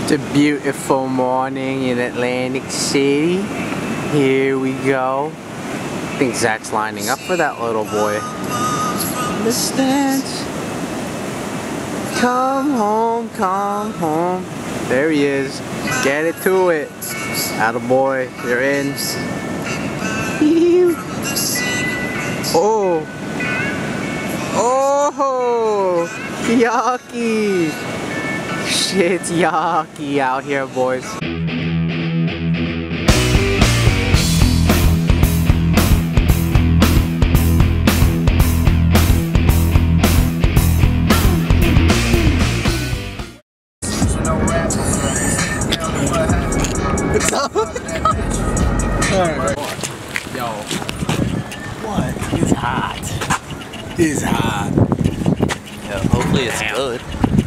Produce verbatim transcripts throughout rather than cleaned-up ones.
It's a beautiful morning in Atlantic City. Here we go. I think Zach's lining up for that little boy. The stands. Come home, come home. There he is. Get it to it. Attaboy, you're in. Oh. Oh. Yucky. Shit's yucky out here, boys. Yo. What? It's hot. It's hot. Yeah, hopefully it's Damn. good.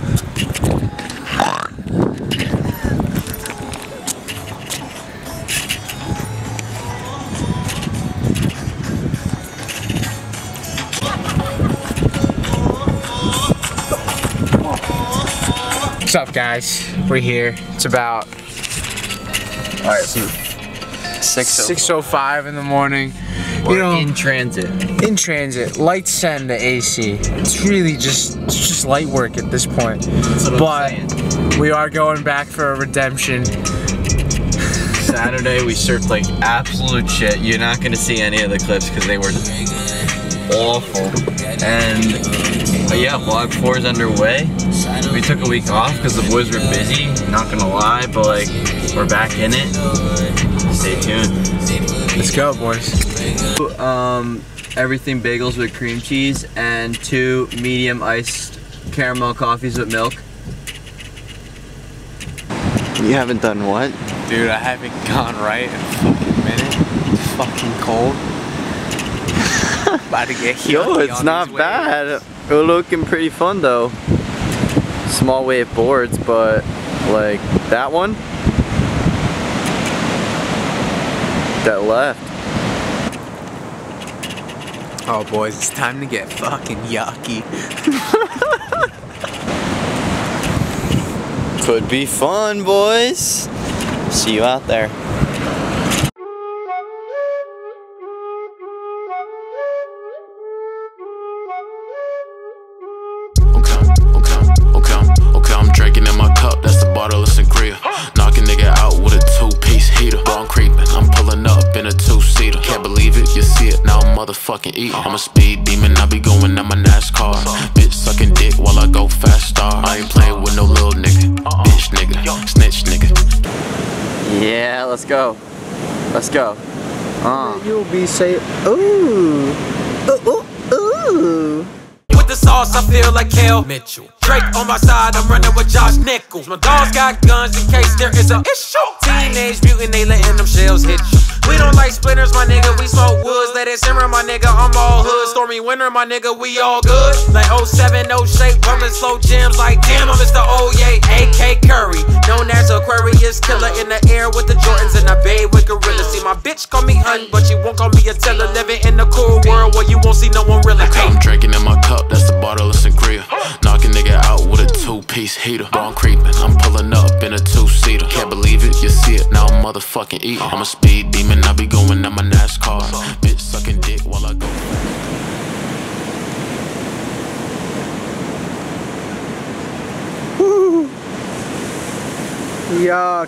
What's up, guys? We're here. It's about Alright, six oh five in the morning. We're you know, in transit. In transit. Lights set into A C. It's really just it's just light work at this point. But we are going back for a redemption. Saturday we surfed like absolute shit. You're not gonna see any of the clips because they were awful. And uh, yeah, vlog four is underway. We took a week off because the boys were busy. Not gonna lie, but like we're back in it. Stay tuned. Let's go, boys. Um, everything bagels with cream cheese and two medium iced caramel coffees with milk. You haven't done what? Dude, I haven't gone right in a fucking minute. It's fucking cold. About to get healed. Yo, it's not bad. We're looking pretty fun though. Small wave boards, but like that one that left. Oh boys, it's time to get fucking yucky. Could be fun, boys. See you out there. Drinking in my cup, that's the bottle of sangria. Knock a nigga out with a two-piece heater. Ball creeping, I'm pulling up in a two-seater. Can't believe it, you see it, now I'm motherfucking eating. I'm a speed demon, I be going at my NASCAR. Bitch sucking dick while I go fast star. I ain't playing with no little nigga. Bitch nigga, snitch nigga. Yeah, let's go. Let's go. Uh. You'll be saying, ooh, ooh, ooh, ooh. The sauce, I feel like Kel Mitchell. Drake on my side, I'm running with Josh Nichols. My dogs got guns in case there is an issue. Teenage mutant, they letting them shells hit you. We don't like splinters, my nigga, we smoke woods. Let it simmer, my nigga, I'm all hood. Stormy winter, my nigga, we all good. Like oh seven, no shape, bumping slow jams. Like damn, I'm Mister Oye, A K Curry. Known as Aquarius killer in the air with the Jordans and I bathe with gorillas. See, my bitch call me hun, but she won't call me a teller. Living in the cool world where you won't see no one really come. I'm drinking in my cup, that's the bottle of sangria. Knock a nigga out with a two-piece heater. Bro, I'm creeping, I'm pulling up in a two-seater. Can't believe it, you see it, now I'm motherfucking eating. I'm a speed demon, I be going at my NASCAR. Bitch sucking dick while I go. Woo. Yuck.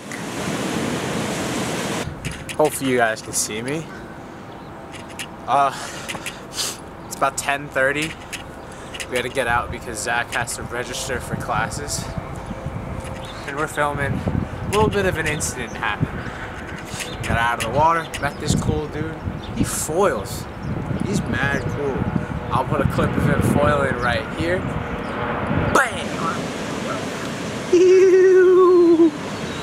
Hopefully you guys can see me. Uh, it's about ten thirty. We had to get out because Zach has to register for classes. And we're filming. A little bit of an incident happened. Got out of the water, met this cool dude. He foils. He's mad cool. I'll put a clip of him foiling right here. Bam! Ew.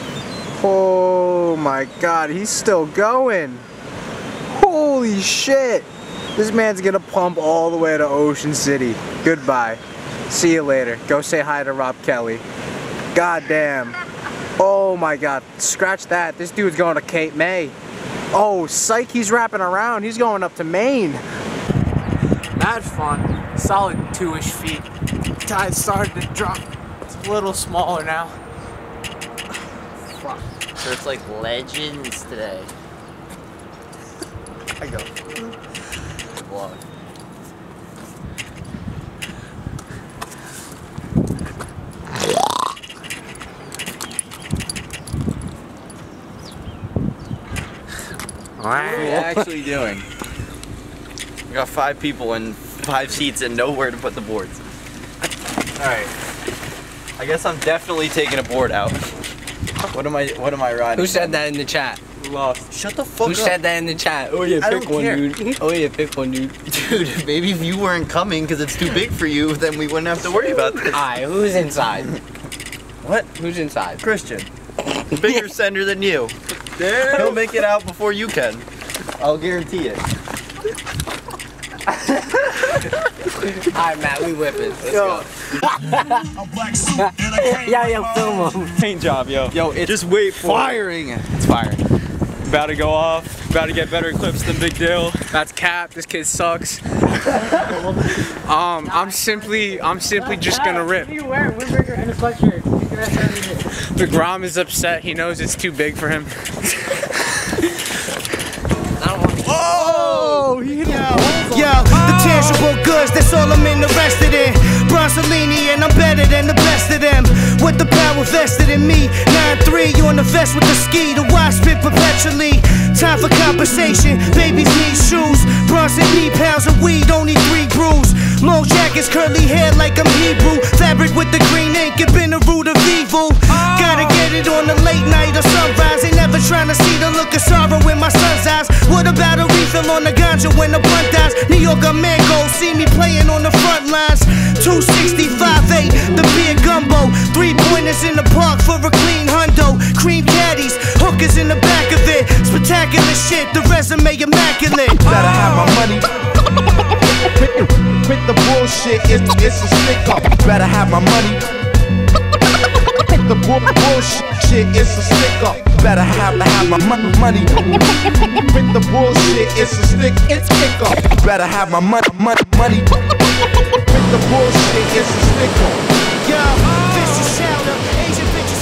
Oh my god, he's still going. Holy shit. This man's gonna pump all the way to Ocean City. Goodbye. See you later. Go say hi to Rob Kelly. God damn. Oh my god. Scratch that. This dude's going to Cape May. Oh, psych, he's wrapping around. He's going up to Maine. Mad fun. Solid two-ish feet. Tide started to drop. It's a little smaller now. fuck. So it's like legends today. I go. Vlog. What are we actually doing? We got five people and five seats and nowhere to put the boards. Alright. I guess I'm definitely taking a board out. What am I what am I riding? Who said that in the chat? Lost. Shut the fuck Who up. Who said that in the chat? Oh yeah, I pick don't one, care. dude. Oh yeah, pick one, dude. Dude, maybe if you weren't coming because it's too big for you, then we wouldn't have to worry about this. Alright, who's inside? What? Who's inside? Christian. Bigger sender than you. Damn. He'll make it out before you can. I'll guarantee it. Alright, Matt, we whipping. Let's Yo. go. Yeah, yeah, film him. Paint job, yo. Yo, it's just wait for firing. it. It's firing. About to go off. About to get better clips than Big Dale. That's cap. This kid sucks. um, I'm simply, I'm simply just gonna rip. What are you wearing? Windbreaker and a sweatshirt. The Grom is upset. He knows it's too big for him. Oh, yo, yo, the tangible goods, that's all I'm interested in. Bronzolini, and I'm better than the best of them. With the power vested in me, nine three, you on the vest with the ski, the watch spit perpetually. Time for compensation, babies need shoes. Bronson need pounds of weed, only three brews. Long jackets, curly hair like I'm Hebrew. Fabric with the green ink, it been the root of evil. Gotta get it on the late night or sunrise. Ain't never trying to see the look of sorrow in my son's eyes. What about a refill on the ganja when the blunt dies? New Yorker mango, see me playing on the front lines. two sixty-five eight, the beer gumbo. Three pointers in the park for a clean hundo. Cream caddies, hookers in the back of it. Spectacular shit, the resume immaculate. Better have my money. Quit the bullshit, it's, it's a stick up. Better have my money. Quit the bull bullshit, it's a stick up. Better have to have my mon- money. Quit the bullshit, it's a stick, it's stick up. Better have my money, money, money. Quit the bullshit, it's a stick up. Yo, fish is chowder, Asian bitches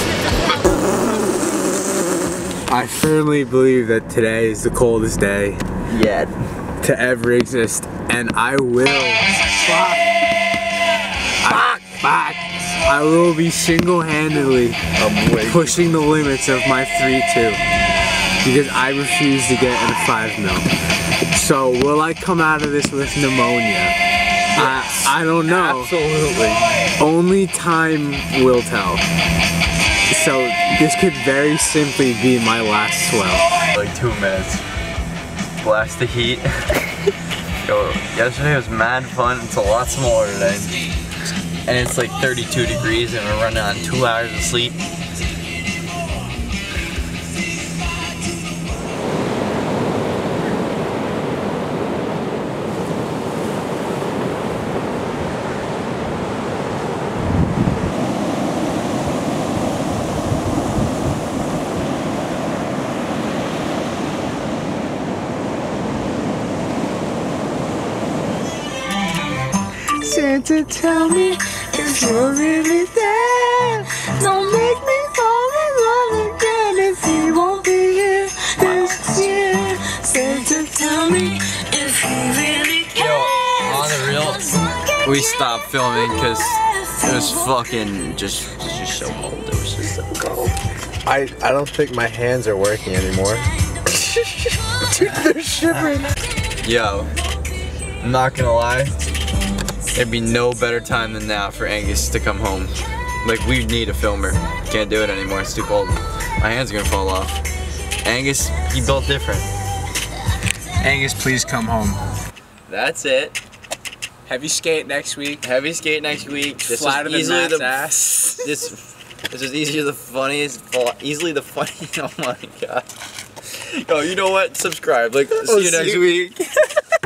sniffing. I firmly believe that today is the coldest day yet to ever exist, and I will. Fuck. I, fuck. I will be single-handedly pushing the limits of my three two because I refuse to get in a five mil. So will I come out of this with pneumonia? I, I don't know. Absolutely. Only time will tell. So this could very simply be my last swell. Like two minutes. Blast the heat. Yo, yesterday was mad fun. It's a lot smaller today. And it's like thirty-two degrees and we're running on two hours of sleep. Santa, tell me if you're really there. Don't make me fall in love again if he won't be here this year. Santa, tell me if he really cares. Yo, on the real, we stopped filming because it was fucking just, it was just so cold. It was just so cold. I, I don't think my hands are working anymore. Dude, they're shivering. Yo, I'm not gonna lie. There'd be no better time than now for Angus to come home. Like, we need a filmer. Can't do it anymore, it's too cold. My hands are gonna fall off. Angus, he built different. Angus, please come home. That's it. Heavy skate next week. Heavy skate next week. This Flatter was than easily Matt's the ass. This this was easily the funniest, easily the funny. Oh my god. Yo, you know what? Subscribe. Like, see We'll you see next you. week.